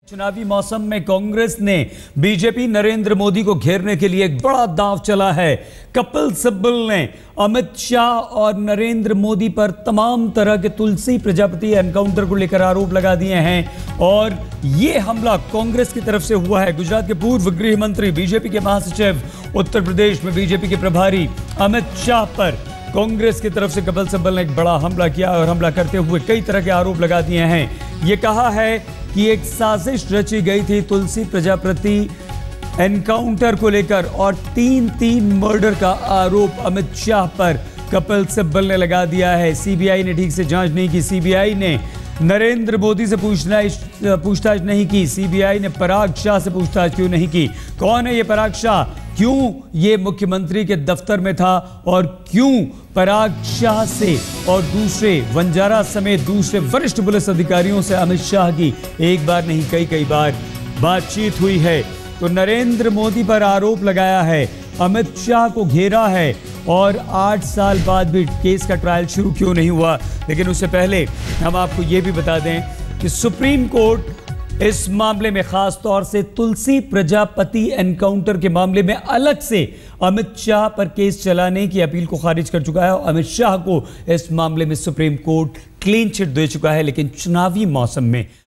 चुनावी मौसम में कांग्रेस ने बीजेपी नरेंद्र मोदी को घेरने के लिए एक बड़ा दांव चला है। कपिल सिब्बल ने अमित शाह और नरेंद्र मोदी पर तमाम तरह के तुलसी प्रजापति एनकाउंटर को लेकर आरोप लगा दिए हैं और यह हमला कांग्रेस की तरफ से हुआ है। गुजरात के पूर्व गृह मंत्री, बीजेपी के महासचिव, उत्तर प्रदेश में बीजेपी के प्रभारी अमित शाह पर कांग्रेस की तरफ से कपिल सिब्बल ने एक बड़ा हमला किया और हमला करते हुए कई तरह के आरोप लगा दिए हैं। यह कहा है कि एक साजिश रची गई थी तुलसी प्रजापति एनकाउंटर को लेकर और तीन मर्डर का आरोप अमित शाह पर कपिल सिब्बल ने लगा दिया है। सीबीआई ने ठीक से जांच नहीं की। सीबीआई ने नरेंद्र मोदी से पूछताछ नहीं की। सीबीआई ने पराग शाह से पूछताछ क्यों नहीं की? कौन है ये पराग शाह? क्यों ये मुख्यमंत्री के दफ्तर में था और क्यों पराग शाह से और दूसरे वंजारा समेत दूसरे वरिष्ठ पुलिस अधिकारियों से अमित शाह की एक बार नहीं कई बार बातचीत हुई है? तो नरेंद्र मोदी पर आरोप लगाया है, अमित शाह को घेरा है और 8 साल बाद भी केस का ट्रायल शुरू क्यों नहीं हुआ? लेकिन उससे पहले हम आपको यह भी बता दें कि सुप्रीम कोर्ट इस मामले में खास तौर से तुलसी प्रजापति एनकाउंटर के मामले में अलग से अमित शाह पर केस चलाने की अपील को खारिज कर चुका है और अमित शाह को इस मामले में सुप्रीम कोर्ट क्लीन चिट दे चुका है। लेकिन चुनावी मौसम में